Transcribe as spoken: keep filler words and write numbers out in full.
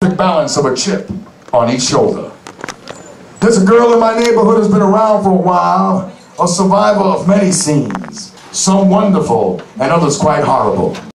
balance of a chip on each shoulder. There's a girl in my neighborhood who's been around for a while, a survivor of many scenes, some wonderful and others quite horrible.